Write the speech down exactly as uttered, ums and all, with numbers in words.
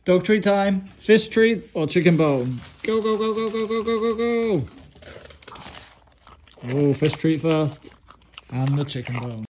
Dog treat time. Fish treat or chicken bone? Go, go, go, go, go, go, go, go, go. Oh, fish treat first. And the chicken bone.